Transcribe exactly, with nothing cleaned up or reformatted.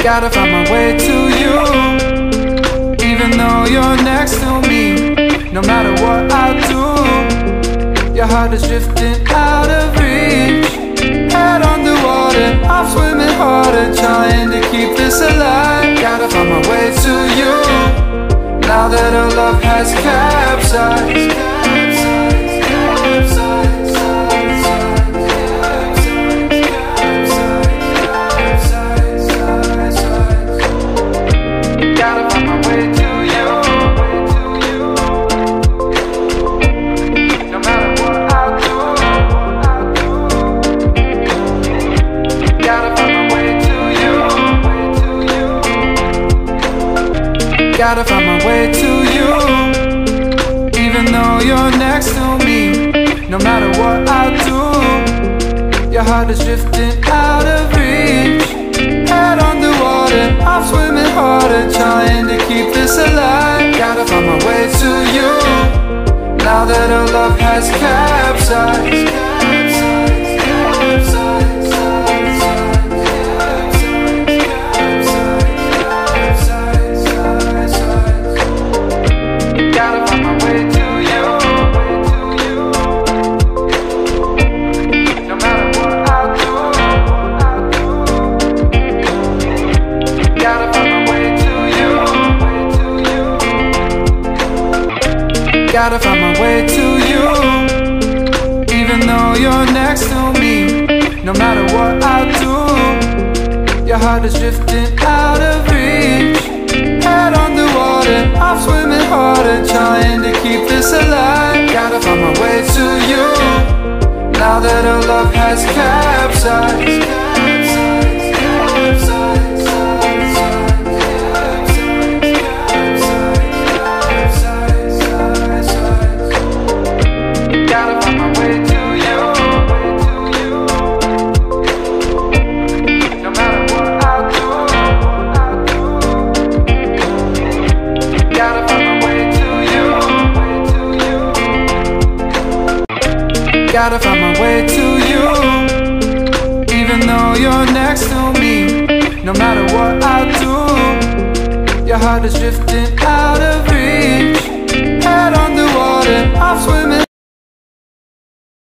Gotta find my way to you, even though you're next to me. No matter what I do, your heart is drifting out of reach. Head underwater, I'm swimming harder, trying to keep this alive. Gotta find my way to you, now that our love has capsized. Gotta find my way to you, even though you're next to me. No matter what I do, your heart is drifting out of reach. Head underwater, I'm swimming harder, trying to keep this alive. Gotta find my way to you, now that our love has capsized. Gotta find my way to you, even though you're next to me. No matter what I do, your heart is drifting out of reach. Head underwater, I'm swimming harder, trying to keep this alive. Gotta find my way to you, now that our love has capsized. Gotta find my way to you, even though you're next to me. No matter what I do, your heart is drifting